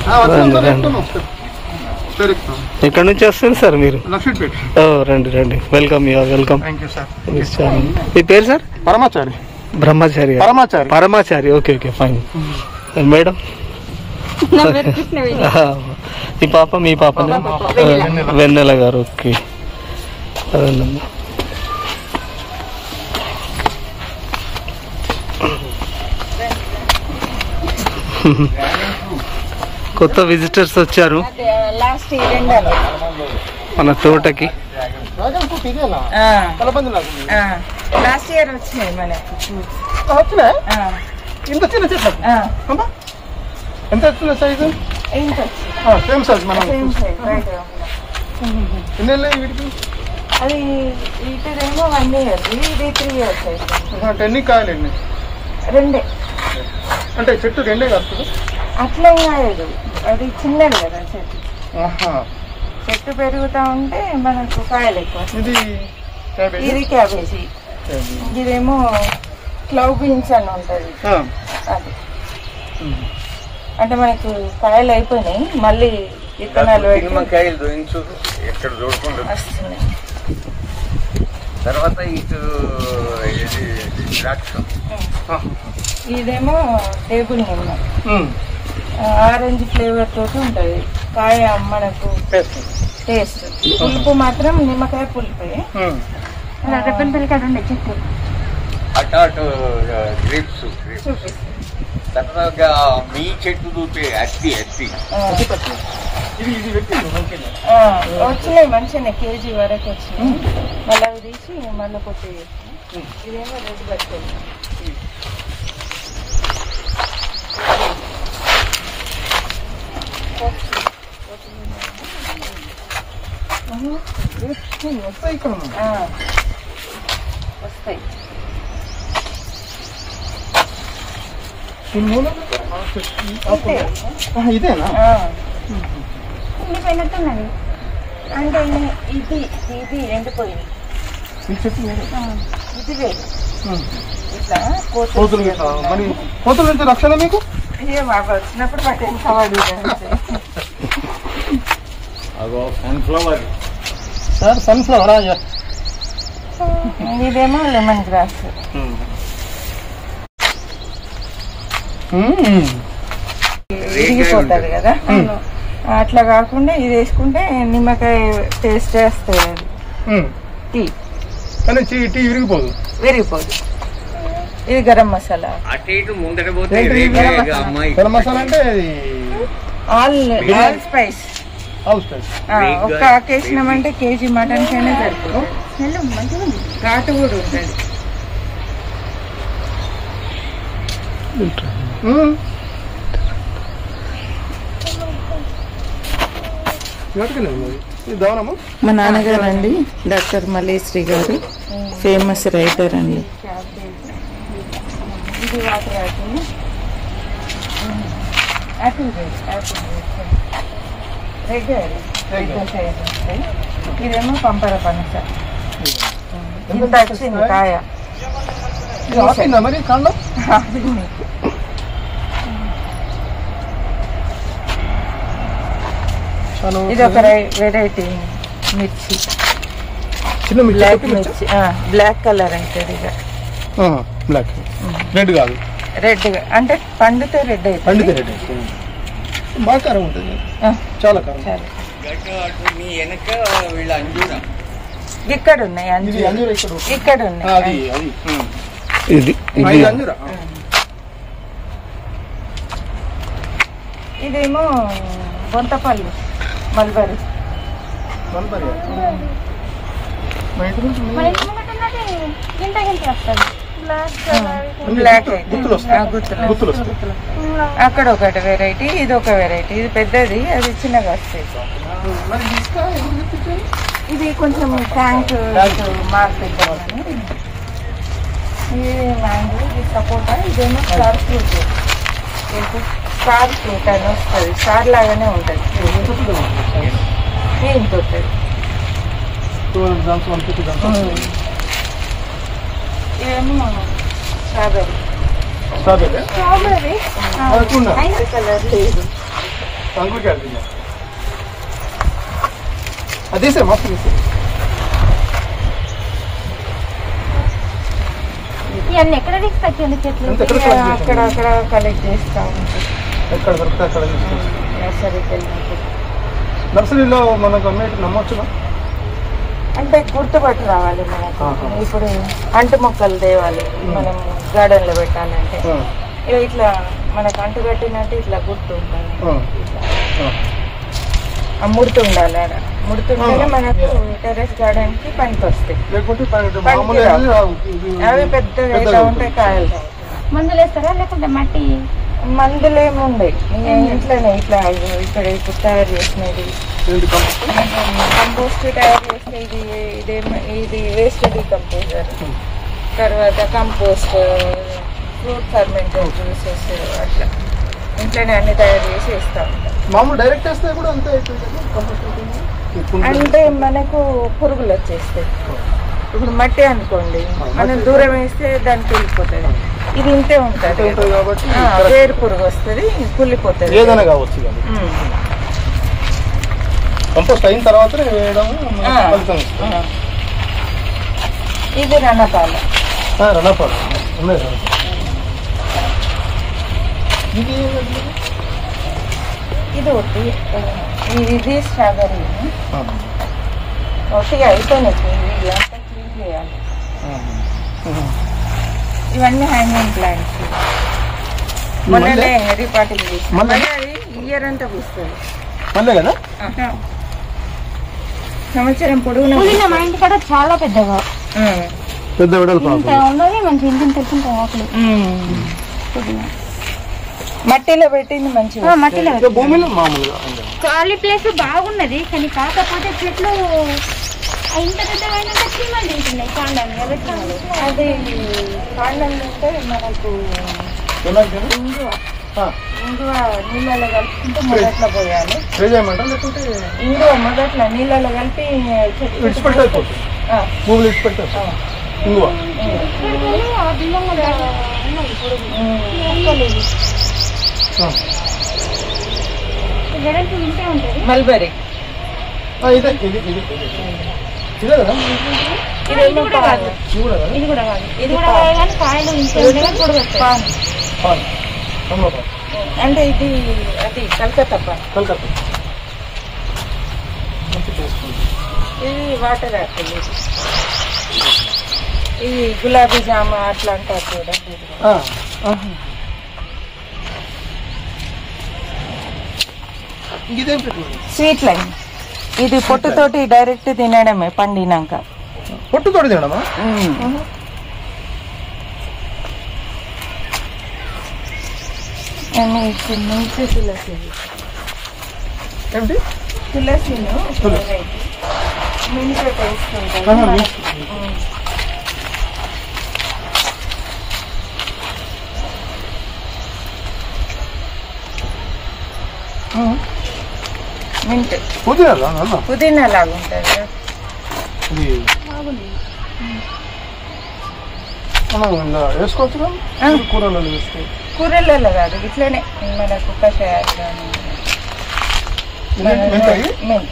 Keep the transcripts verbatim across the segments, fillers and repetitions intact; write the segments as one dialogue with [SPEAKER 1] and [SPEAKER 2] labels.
[SPEAKER 1] ఎక్కడి నుంచి వస్తారు సార్ మీరు? ఓ రండి రండి, వెల్కమ్ యూ వెల్కమ్. మీ పేరు సార్?
[SPEAKER 2] పరమాచారి.
[SPEAKER 1] బ్రహ్మచారి
[SPEAKER 2] Paramachari
[SPEAKER 1] Paramachari okay okay fine. Madam ఈ పాప మీ పాపనే? వెన్నెల గారు ఓకే. అదేనమ్మా. కొత్త విజిటర్స్ వచ్చారు మన తోటకి.
[SPEAKER 3] లాస్ట్ ఇయర్ వచ్చినాయి మనకి.
[SPEAKER 2] ఇంత చిన్న చెట్లు ఎంత వచ్చిన సైజు? సేమ్ సైజ్ మనం వీటికి.
[SPEAKER 3] అది వీటిదేమో వన్ ఇయర్, ఇది త్రీ ఇయర్స్ అయితే.
[SPEAKER 2] ఎన్ని కాయలు ఎన్ని?
[SPEAKER 3] రెండే.
[SPEAKER 2] అంటే చెట్టు రెండే కాస్తుంది?
[SPEAKER 3] అట్లా కాదు, అది చిన్నది కదా చెట్టు. చెట్టు పెరుగుతా ఉంటే మనకు కాయలు ఎక్కువ.
[SPEAKER 2] ఇది
[SPEAKER 3] ఇది క్యాబేజీ, ఇదేమో క్లవ్ బీన్స్ అని ఉంటుంది. అది అంటే మనకు కాయలు అయిపోయినాయి, మళ్ళీ విత్తనాలు వస్తున్నాయి.
[SPEAKER 4] తర్వాత ఇటు
[SPEAKER 3] ఇదేమో టేబుల్ నిమ్మ, ఆరెంజ్ ఫ్లేవర్ తోటి ఉంటుంది. కాయ మనకు టేస్ట్, పులుపు మాత్రం నిమ్మకాయ పులిపే. రెబ్బెన్ పిల్లకాయ ఉండే చెట్టు
[SPEAKER 4] అటు గ్రేప్స్ చూపిస్తుంది. తర్వాత మీ చెట్టు చూపే అత్తి అత్తి
[SPEAKER 3] వచ్చినాయి మంచిగా, కేజీ వరకు వచ్చినాయి. మళ్ళీ అవి తీసి మళ్ళీ కొట్టి. ఇదేమో రెడ్ బట్టలు. వస్తాయి.
[SPEAKER 2] ఇదేనా?
[SPEAKER 3] ఉండిపోయినట్టున్నది. అంటే ఇది ఇది ఎండిపోయింది. ఇది వేరు. ఇట్లా కోతులు
[SPEAKER 2] కోతుల నుంచి రక్షణ మీకు
[SPEAKER 3] వచ్చినప్పుడు పట్టేసుకోవాలి.
[SPEAKER 4] Sunflower
[SPEAKER 2] sir, sunflower.
[SPEAKER 3] ఇదేమో లెమన్ గ్రాస్. విరిగిపోతుంది కదా, అట్లా కాకుండా ఇది వేసుకుంటే నిమ్మకాయ టేస్ట్ వేస్తుంది. అది టీ
[SPEAKER 2] కానీ టీ విరిగిపోదు,
[SPEAKER 3] విరిగిపోదు. ఇది గరం మసాలా.
[SPEAKER 2] గరం మసాలా అంటే
[SPEAKER 3] ఆల్ ఆల్ స్పైస్. ఒక్క ఆకేసినామంటే కేజీ మటన్ కైనా సరిపోతుంది. ఘాటు కూడా ఉంటుంది. మా నాన్నగారు అండి డాక్టర్ మల్లేశ్వరి గారు, ఫేమస్ రైటర్ అండి. ఇది water apple, apple red red size వస్తాయి. ఇదేమో పంపర పనస. ఇంత వచ్చింది కాయ. ఇది ఒక వెరైటీ మిర్చి, బ్లాక్ మిర్చి, బ్లాక్ కలర్ అవుతుంది. ఇక
[SPEAKER 2] బ్లాక్ రెడ్ కాదు,
[SPEAKER 3] రెడ్ అంటే పండితే రెడ్
[SPEAKER 2] అవుతుంది. రెడ్ బాగా కారం ఉంటుంది, చాలా కారం.
[SPEAKER 3] ఇక్కడ ఉన్నాయి అంజూర, ఇక్కడ ఉన్నాయి. ఇదేమో బొంతపల్లి మల్బరీ. బ్లాక్ గుత్తులు. అక్కడ ఒకటి వెరైటీ, ఇది ఒక వెరైటీ. ఇది పెద్దది, అది చిన్నగా వస్తాయి. ఇది కొంచెం ట్యాంక్ మార్కెట్. ఇది మ్యాంగో, ఇది సపోటా. ఇదేమో స్టార్ ఫ్రూట్. స్టార్ ఫ్రూట్ అని వస్తుంది, స్టార్ లాగానే ఉంటుంది. ఇంత ఉంటుంది. ఇదేమో స్ట్రాబెర్రీ. స్ట్రాబెర్రీ కలర్ లేదు,
[SPEAKER 2] అంకుల్ క్యారీ అదేసే మస్తు తీసే
[SPEAKER 3] ఇవన్నీ ఎక్కడ తీసుకొచ్చింది చెట్లు? అక్కడ అక్కడ కలెక్ట్ చేస్తా ఉంటాయి.
[SPEAKER 2] ఎక్కడ దొరికితే అక్కడ
[SPEAKER 3] నర్సరీకి వెళ్ళినప్పుడు.
[SPEAKER 2] నర్సరీలో మనకు అమ్మేటి నమ్మొచ్చునా?
[SPEAKER 3] అంటే గుర్తుపట్టి రావాలి మనకు. ఇప్పుడు అంటు మొక్కలు తేవాలి మనం గార్డెన్ లో పెట్టాలంటే ఇక ఇట్లా మనకు అంటు కట్టినట్టు ఇట్లా గుర్తు ఉంటుంది. ఆ ముడుతు ఉండాలి. ఆడ ముడుతుంటేనే మనకు టెర్రస్ గార్డెన్ కి పనికి వస్తాయి. అవి పెద్దగా ఇట్లా ఉంటాయి కాయలు.
[SPEAKER 5] మందులు వేస్తారా లేకుంటే మట్టి?
[SPEAKER 3] మందులు ఏమి ఉండయి ఇంట్లోనే ఇట్లా ఇక్కడ ఇప్పుడు తయారు చేసినది కంపోస్ట్ తయారు చేస్తే ఇది ఇదేమో ఇది వేస్ట్ డీకంపోజర్, తర్వాత కంపోస్ట్, ఫ్రూట్ ఫర్మెంటెడ్ జ్యూసెస్ అట్లా ఇంట్లోనే అన్ని తయారు చేసి వేస్తా ఉంటాం.
[SPEAKER 2] మామూలు డైరెక్ట్ వేస్తే కూడా అంతే
[SPEAKER 3] అంటే మనకు పురుగులు వచ్చేస్తాయి. ఇప్పుడు మట్టి అనుకోండి మనం దూరం వేస్తే దానికి వెళ్ళిపోతుంది. ఇది ఇంతే ఉంటుంది
[SPEAKER 2] కాబట్టి
[SPEAKER 3] వేరు పురుగు వస్తుంది, కుళ్ళిపోతుంది.
[SPEAKER 2] ఏదైనా కావచ్చు. కంపోస్ట్ అయిన తర్వాత వేయడం ఫలితం.
[SPEAKER 3] ఇది రణపాల.
[SPEAKER 2] రణపాల ఇది
[SPEAKER 3] ఇది ఒకటి. ఇది స్ట్రాబెర్రీ ఒకటి అయిపోయినాయి. ఇవి అంతా క్లీన్ చేయాలి. ఇవన్నీ హ్యాంగింగ్ ప్లాంట్స్. మొన్ననే రిపార్టింగ్ చేసి మళ్ళీ అది ఇయర్ అంతా పూస్తుంది
[SPEAKER 2] మళ్ళీ కదా.
[SPEAKER 3] సంవత్సరం పొడవునా.
[SPEAKER 5] మా ఇంటి కాడ చాలా పెద్దగా
[SPEAKER 2] పెద్ద
[SPEAKER 5] ఉన్నది. మంచి ఇంటిని తెలుసుకుంటాం ఆకులు
[SPEAKER 3] మట్టిలో పెట్టింది మంచిగా.
[SPEAKER 5] మట్టిలో
[SPEAKER 2] భూమిలో మామూలుగా
[SPEAKER 5] ఖాళీ ప్లేస్ బాగున్నది కానీ కాకపోతే చెట్లు ఇంత పెద్దగా చీమలు తింటున్నాయి కాండాన్ని.
[SPEAKER 3] అది కాండం అంటే మనకు ఇంగువ ఇంగువ నీళ్ళలో కలుపుకుంటే మొదట్లో పోయాలి. ఇంగువ మొదట్లో నీళ్ళలో కలిపి
[SPEAKER 2] విడిచిపెట్టాలి. భూములు విడిచిపెట్టాలి ఇంగువ.
[SPEAKER 3] మల్బరీ
[SPEAKER 2] ఇదే ఇది ఇది ఇదే కదా.
[SPEAKER 3] ఇదేమో కాదు.
[SPEAKER 5] ఇది కూడా కాదు. ఇది కూడా కానీ కాయలు
[SPEAKER 3] అంటే ఇది అది కలకత్తా పాన్.
[SPEAKER 2] కలకత్తా
[SPEAKER 3] ఇది వాటర్ యాపిల్. ఇది గులాబీ జామ అట్లా అంటారు చూడండి. Sweet line. ఇది పొట్టుతోటి డైరెక్ట్ తినడమే పండినాక.
[SPEAKER 2] పొట్టుతోటి తినడమా?
[SPEAKER 3] నుంచి తులసి.
[SPEAKER 2] ఏమిటి
[SPEAKER 3] తులసిను మించి టేస్ట్ ఉంటుంది. మింట్
[SPEAKER 2] పుదీనా
[SPEAKER 3] పుదీనా లాగా ఉంటుంది.
[SPEAKER 2] వేసుకోవచ్చు కూరలలో వేసుకోవచ్చు.
[SPEAKER 3] కూరలలో కాదు ఇట్లనే మనకు కషాయాలు కానీ మెంతి.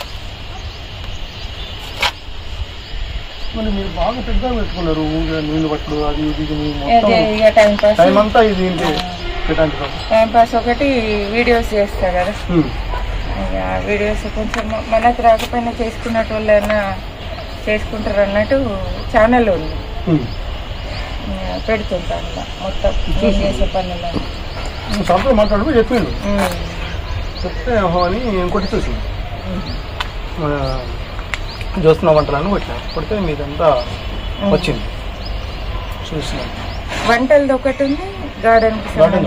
[SPEAKER 2] మరి మీరు బాగా పెద్దగా పెట్టుకున్నారు నీళ్ళు పట్టుడు అది ఇది
[SPEAKER 3] ఇక టైం పాస్
[SPEAKER 2] టైం అంతా ఇది
[SPEAKER 3] టైం పాస్ ఒకటి వీడియోస్ చేస్తా కదా. ఇక వీడియోస్ కొంచెం మనకు రాకపోయినా చేసుకున్నట్టు వాళ్ళైనా చేసుకుంటారు అన్నట్టు ఛానల్ ఉంది. పెడుతుంటాను మొత్తం నేను చేసే పనులు.
[SPEAKER 2] సార్తో మాట్లాడు చెప్పిండు. చెప్తే అని ఇంకోటి చూసింది చూస్తున్న వంటలను కొట్టినా కొడితే మీదంతా వచ్చింది చూసిన.
[SPEAKER 3] వంటలది ఒకటి ఉంది, గార్డెన్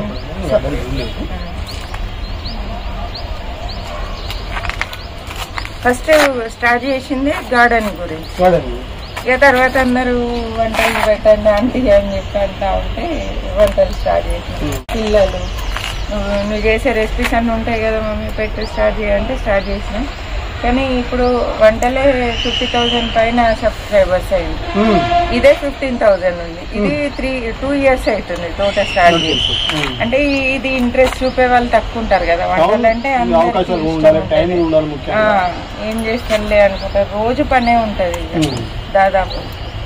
[SPEAKER 3] ఫస్ట్ స్టార్ట్ చేసింది గార్డెన్ గురించి. ఇక తర్వాత అందరూ వంటలు పెట్టండి ఆంటీ అని చెప్పి అంటా ఉంటే వంటలు స్టార్ట్ చేసిన. పిల్లలు నువ్వు నువ్వు చేసే రెసిపీస్ అన్నీ ఉంటాయి కదా మమ్మీ పెట్టు స్టార్ట్ చేయాలంటే స్టార్ట్ చేసినాం. కానీ ఇప్పుడు వంటలే ఫిఫ్టీ థౌసండ్ పైన సబ్స్క్రైబర్స్ అయింది. ఇదే ఫిఫ్టీన్ థౌసండ్ ఉంది. ఇది త్రీ టూ ఇయర్స్ అవుతుంది టోటల్ స్టార్ట్ చేసి. అంటే ఇది ఇంట్రెస్ట్ చూపే వాళ్ళు తక్కువ ఉంటారు కదా వంటలు అంటే, ఏం చేస్తానులే అనుకుంటారు. రోజు పనే ఉంటది దాదాపు.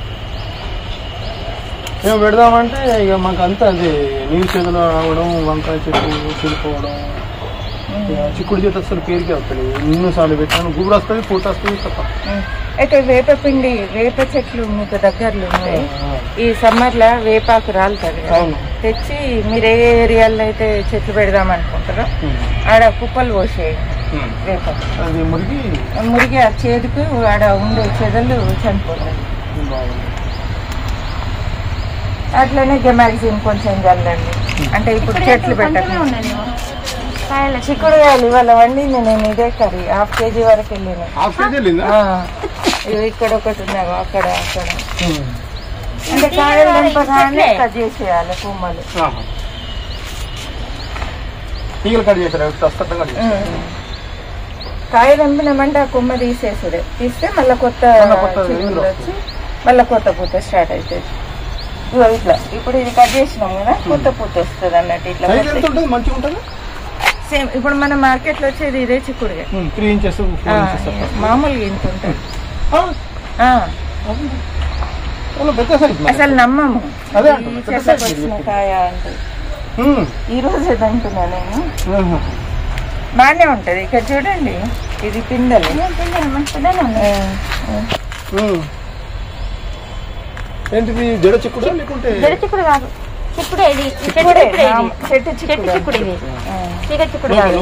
[SPEAKER 2] మేము పెడదామంటే ఇక మాకు అంతా అది నీళ్ళు చేతులు రావడం, వంకాయ చెట్టు చెడిపోవడం, చిక్కుడు చెట్టు అసలు పేరుకే వస్తుంది. ఎన్నోసార్లు పెట్టాను, గుబురు వస్తుంది, పూట వస్తుంది తప్ప.
[SPEAKER 3] అయితే వేప పిండి వేప చెట్లు మీకు దగ్గరలో ఉన్నాయి. ఈ సమ్మర్ లా వేపాకు రాలుతుంది, తెచ్చి మీరు ఏ ఏరియాలో అయితే చెట్లు పెడదాం అనుకుంటారో ఆడ కుప్పలు పోసేయండి. వేప
[SPEAKER 2] అది మురిగి
[SPEAKER 3] మురిగి ఆ చేదుకు ఆడ ఉండే చెదలు చనిపోతాయి. అట్లనే గెమాక్సిన్ కొంచెం చల్లండి. అంటే ఇప్పుడు చెట్లు పెట్టకుండా చిక్కుడుకాయలు ఇవాళ వండింది నేను. ఇదే కర్రీ హాఫ్ కేజీ వరకు వెళ్ళిన. ఇక్కడ ఒకటి ఉన్నావు, అక్కడ అక్కడ. అంటే కాయలు నింపగానే కట్ చేసేయాలి కొమ్మలు. కాయలు నింపినామంటే ఆ కొమ్మ తీసేసుడే. తీస్తే మళ్ళీ కొత్త చిగుళ్ళు వచ్చి మళ్ళీ కొత్త పూత స్టార్ట్ అవుతుంది. ఇట్లా ఇప్పుడు ఇది కట్ చేసినాం కదా, కొత్త పూత వస్తుంది అన్నట్టు. ఇట్లా
[SPEAKER 2] మంచిగా ఉంటుంది.
[SPEAKER 3] సేమ్ ఇప్పుడు మన మార్కెట్ లో వచ్చేది ఇదే చిక్కుడుగా, మామూలుగా ఇంత ఉంటుంది. అసలు నమ్మము వచ్చిన కాయ అంటే. ఈ రోజు ఏదంటున్నా నేను, బాగానే ఉంటది. ఇక్కడ చూడండి, ఇది పిందెలు.
[SPEAKER 2] ఏంటిది జడ చిక్కుడు లేకుంటే?
[SPEAKER 5] జడ చిక్కుడు కాదు, చిక్కుడే ఇది. చెట్టు చిక్కుడు ఇది, తీగ చిక్కుడు కాదు.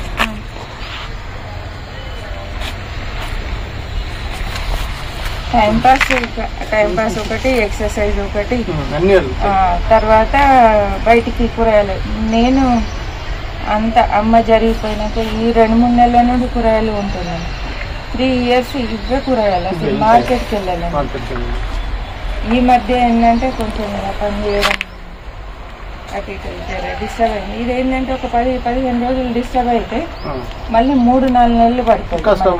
[SPEAKER 3] టైం పాస్ టైం పాస్ ఒకటి, ఎక్సర్సైజ్ ఒకటి. తర్వాత బయటికి కూరగాయలు. నేను అంత అమ్మ జరిగిపోయినాక ఈ రెండు మూడు నెలల నుండి కూరగాయలు ఉంటున్నాను. త్రీ ఇయర్స్ ఇవే కూరగాయలు, అసలు మార్కెట్కి వెళ్ళాను. ఈ మధ్య ఏంటంటే కొంచెం పని చేయడం అటు ఇటు డిస్టర్బ్ అయింది. ఇదేంటంటే ఒక పది పదిహేను రోజులు డిస్టర్బ్ అయితే మళ్ళీ మూడు నాలుగు నెలలు పడుతుంది.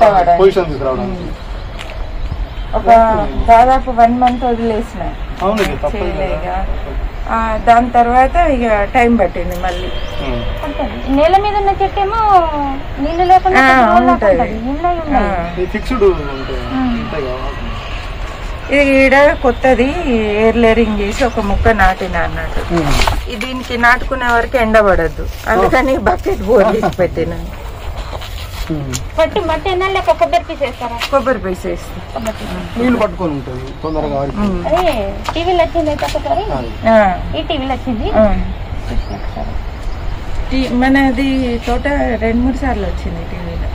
[SPEAKER 3] ఒక దాదాపు వన్ మంత్ వదిలేసిన చేయలేక. దాని తర్వాత ఇక టైం పట్టింది మళ్ళీ.
[SPEAKER 5] నేల మీద ఉన్న చెట్టేమో నీళ్ళు లేకుండా
[SPEAKER 3] ఇది ఈడ కొత్తది ఎయిర్ లేరింగ్ చేసి ఒక ముక్క నాటిన అన్నట్టు. దీనికి నాటుకునే వరకు ఎండబడద్దు, అందుకని బకెట్ బోర్ తీసి పెట్టిన.
[SPEAKER 5] మట్టి మట్టి ఎన్నాళ్ళు కొబ్బరి పీస్ వేస్తారా?
[SPEAKER 3] కొబ్బరి పీస్ వేస్తా,
[SPEAKER 2] నీళ్ళు పట్టుకొని ఉంటుంది తొందరగా.
[SPEAKER 5] అదే టీవీలో వచ్చింది ఒకసారి, ఈ టీవీలో వచ్చింది.
[SPEAKER 3] మనది తోట రెండు మూడు సార్లు వచ్చింది టీవీలో.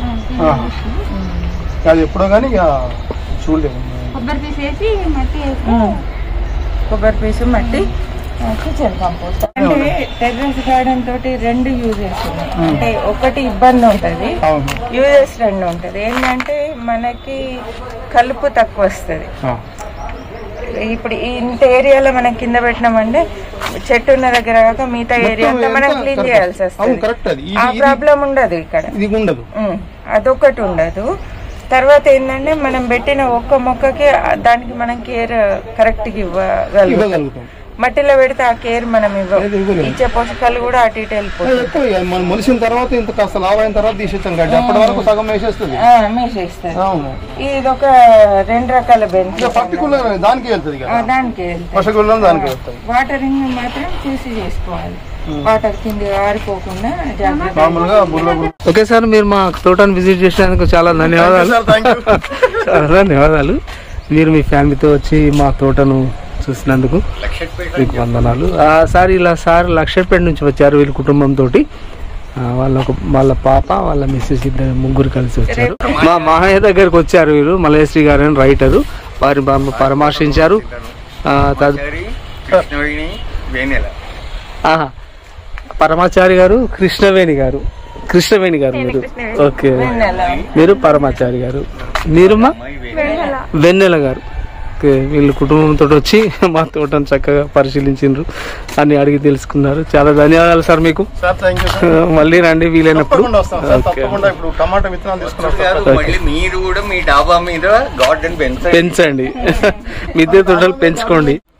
[SPEAKER 2] అది ఎప్పుడో కానీ చూడలేదు.
[SPEAKER 5] కొబ్బరి పీస్ వేసి మట్టి వేసి,
[SPEAKER 3] కొబ్బరి పీసు మట్టి, కిచెన్ కంపోస్ట్. అంటే టెర్రస్ గార్డెన్ తోటి రెండు యూజెస్ ఉన్నాయి. అంటే ఒకటి ఇబ్బంది ఉంటుంది, యూజెస్ రెండు ఉంటుంది. ఏంటంటే మనకి కలుపు తక్కువ వస్తుంది. ఇప్పుడు ఇంత ఏరియాలో మనం కింద పెట్టినామంటే చెట్టు ఉన్న దగ్గర కాక మిగతా ఏరియా అంతా మనం క్లీన్ చేయాల్సి వస్తుంది. ఆ ప్రాబ్లం ఉండదు ఇక్కడ, అదొకటి ఉండదు. తర్వాత ఏంటంటే మనం పెట్టిన ఒక్క మొక్కకి దానికి మనం కేర్ కరెక్ట్ గా ఇవ్వగలుగుతాం. మట్టిలో పెడితే ఆ కేర్ మనం ఇవ్వం, ఇచ్చే పోషకాలు కూడా అటు ఇటు వెళ్ళిపోతాయి.
[SPEAKER 2] మొలిసిన తర్వాత ఇంత కాస్త లావ్ అయిన తర్వాత తీసేస్తాం గడ్డి, అప్పటి వరకు సగం వేసేస్తుంది.
[SPEAKER 3] మేసేస్తుంది. ఇది ఒక రెండు రకాల బెనిఫిట్.
[SPEAKER 2] పర్టికులర్ దానికి వెళ్తుంది,
[SPEAKER 3] దానికి
[SPEAKER 2] దానికి వెళ్తాయి.
[SPEAKER 3] వాటరింగ్ మాత్రం చూసి చేసుకోవాలి, వాటర్ కింద ఆరిపోకుండా.
[SPEAKER 1] ఓకే సార్, మీరు మా తోటను విజిట్ చేసినందుకు చాలా ధన్యవాదాలు. చాలా ధన్యవాదాలు. మీరు మీ ఫ్యామిలీతో వచ్చి మా తోటను చూసినందుకు మీకు వందనాలు. సార్ ఇలా సార్ లక్షపేట నుంచి వచ్చారు వీళ్ళ కుటుంబంతో. వాళ్ళ వాళ్ళ పాప వాళ్ళ మిస్సెస్ ఇద్దరు ముగ్గురు కలిసి వచ్చారు. మా మాహయ్య దగ్గరకు వచ్చారు వీరు, మల్లేశ్వరి గారు అని రైటరు. వారి పరామర్శించారు. పరమాచారి గారు, కృష్ణవేణి గారు కృష్ణవేణి గారు మీరు. ఓకే, మీరు పరమాచారి గారు. మీరుమా వెన్నెల గారు. ఓకే, వీళ్ళు కుటుంబంతో వచ్చి మా తోటను చక్కగా పరిశీలించారు, అన్ని అడిగి తెలుసుకున్నారు. చాలా ధన్యవాదాలు సార్ మీకు.
[SPEAKER 2] Sir thank you sir.
[SPEAKER 1] మళ్ళీ రండి వీలైనప్పుడు.
[SPEAKER 2] తప్పకుండా వస్తాం సార్,
[SPEAKER 1] ఓకే.
[SPEAKER 2] తప్పకుండా. ఇప్పుడు టమాటా విత్తనాలు తీసుకున్నాం సార్.
[SPEAKER 4] మళ్ళీ మీరు కూడా మీ డాబా మీద గార్డెన్ పెంచండి
[SPEAKER 1] పెంచండి మిద్దె తోటలు పెంచుకోండి.